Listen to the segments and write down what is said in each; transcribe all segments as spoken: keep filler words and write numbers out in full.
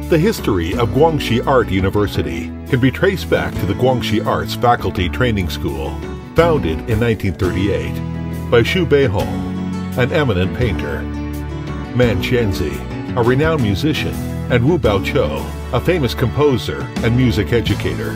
The history of Guangxi Art University can be traced back to the Guangxi Arts Faculty Training School, founded in nineteen thirty-eight by Xu Beihong, an eminent painter, Man Qianzi, a renowned musician, and Wu Baoqiu, a famous composer and music educator.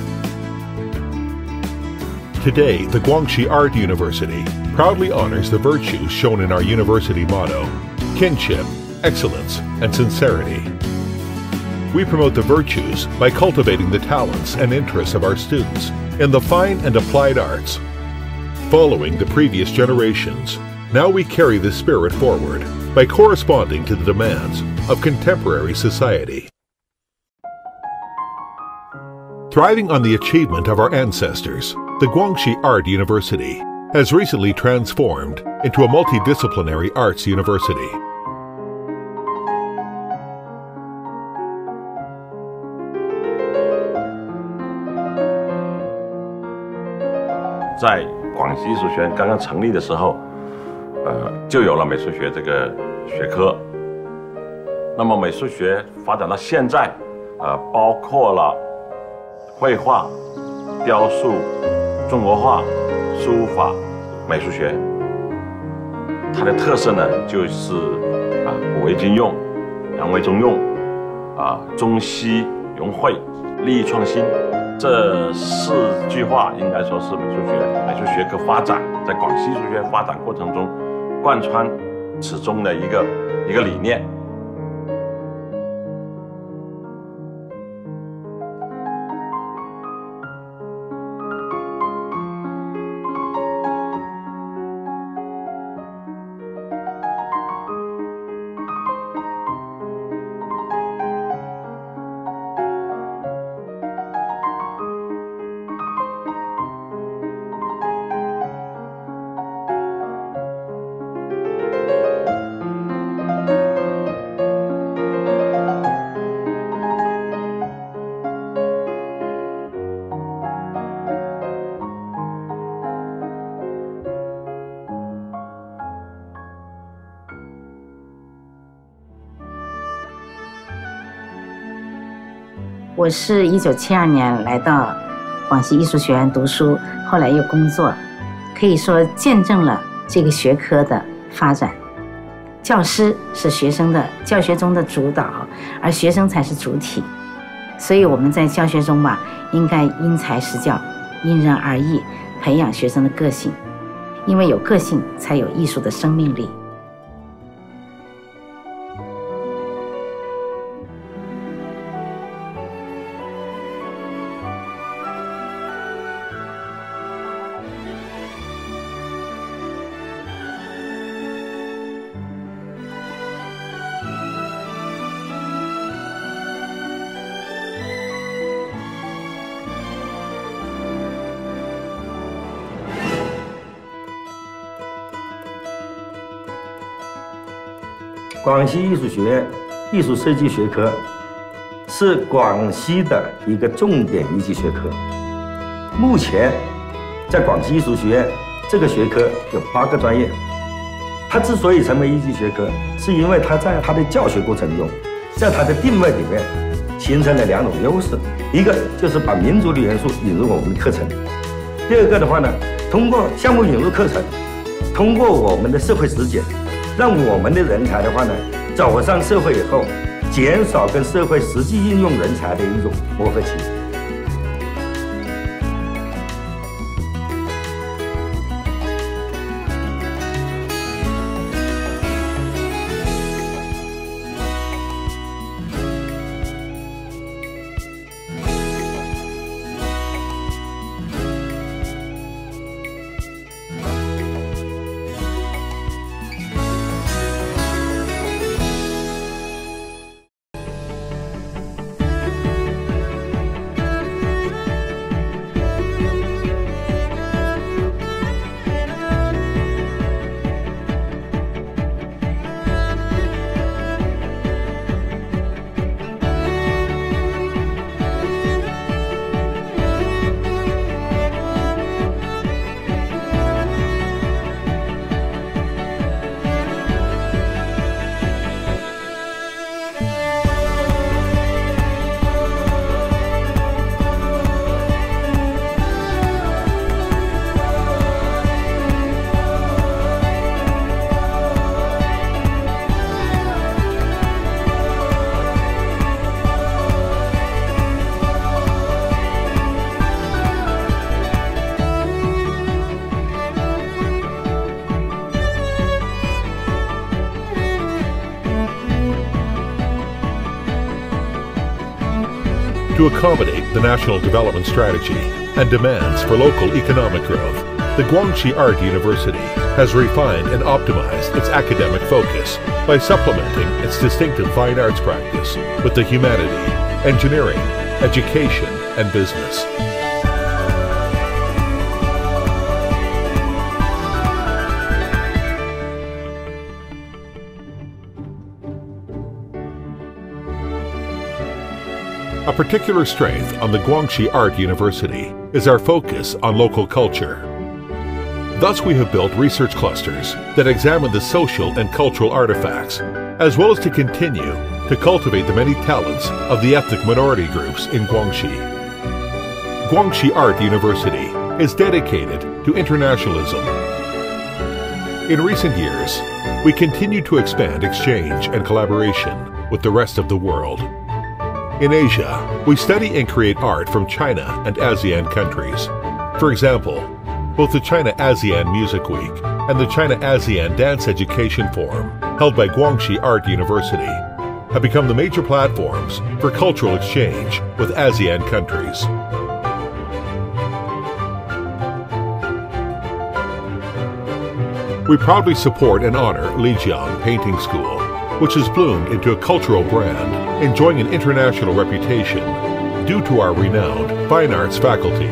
Today, the Guangxi Art University proudly honors the virtues shown in our university motto: kinship, excellence, and sincerity. We promote the virtues by cultivating the talents and interests of our students in the fine and applied arts. Following the previous generations, now we carry this spirit forward by corresponding to the demands of contemporary society. Thriving on the achievement of our ancestors, the Guangxi Art University has recently transformed into a multidisciplinary arts university. 在广西艺术学院刚刚成立的时候，呃，就有了美术学这个学科。那么美术学发展到现在，呃，包括了绘画、雕塑、中国画、书法、美术学。它的特色呢，就是啊，古为今用，洋为中用，啊，中西融汇，利益创新。 这四句话应该说是美术学美术学科发展在广西艺术学院发展过程中贯穿始终的一个一个理念。 我是一九七二年来到广西艺术学院读书，后来又工作，可以说见证了这个学科的发展。教师是学生的教学中的主导，而学生才是主体。所以我们在教学中吧，应该因材施教，因人而异，培养学生的个性，因为有个性，才有艺术的生命力。 广西艺术学院艺术设计学科是广西的一个重点一级学科。目前，在广西艺术学院这个学科有八个专业。它之所以成为一级学科，是因为它在它的教学过程中，在它的定位里面形成了两种优势：一个就是把民族的元素引入我们的课程；第二个的话呢，通过项目引入课程，通过我们的社会实践。 让我们的人才的话呢，走上社会以后，减少跟社会实际应用人才的一种磨合期。 To accommodate the national development strategy and demands for local economic growth, the Guangxi Art University has refined and optimized its academic focus by supplementing its distinctive fine arts practice with the humanity, engineering, education, and business. A particular strength on the Guangxi Art University is our focus on local culture. Thus, we have built research clusters that examine the social and cultural artifacts, as well as to continue to cultivate the many talents of the ethnic minority groups in Guangxi. Guangxi Art University is dedicated to internationalism. In recent years, we continue to expand exchange and collaboration with the rest of the world. In Asia, we study and create art from China and ASEAN countries. For example, both the China ASEAN Music Week and the China ASEAN Dance Education Forum, held by Guangxi Art University, have become the major platforms for cultural exchange with ASEAN countries. We proudly support and honor Lijiang Painting School, which has bloomed into a cultural brand, enjoying an international reputation due to our renowned fine arts faculty.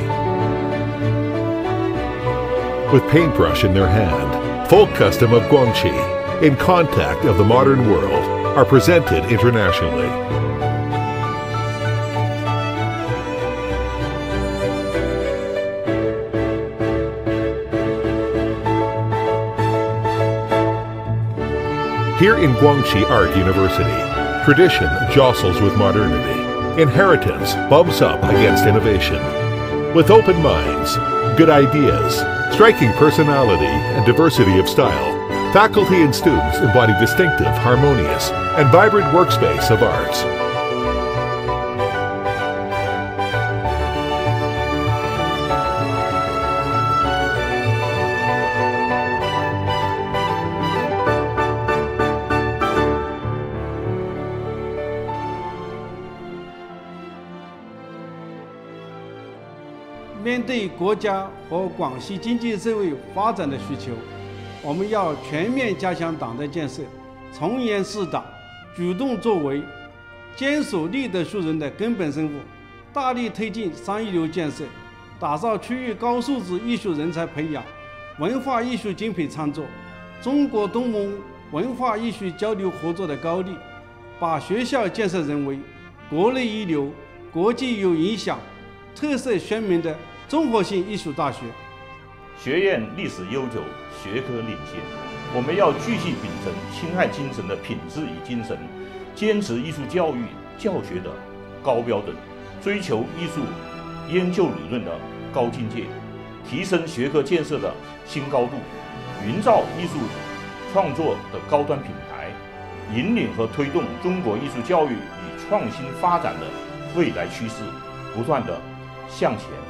With paintbrush in their hand, folk custom of Guangxi, in contact of the modern world, are presented internationally. Here in Guangxi Art University, tradition jostles with modernity. Inheritance bumps up against innovation. With open minds, good ideas, striking personality, and diversity of style, faculty and students embody distinctive, harmonious, and vibrant workspace of arts. 面对国家和广西经济社会发展的需求，我们要全面加强党的建设，从严治党，主动作为，坚守立德树人的根本生活，大力推进商一流建设，打造区域高素质艺术人才培养、文化艺术精品创作、中国东盟文化艺术交流合作的高地，把学校建设成为国内一流、国际有影响、特色鲜明的综合性艺术大学。 学院历史悠久，学科领先，我们要继续秉承辛亥精神的品质与精神，坚持艺术教育教学的高标准，追求艺术研究理论的高境界，提升学科建设的新高度，营造艺术创作的高端品牌，引领和推动中国艺术教育与创新发展的未来趋势，不断的向前。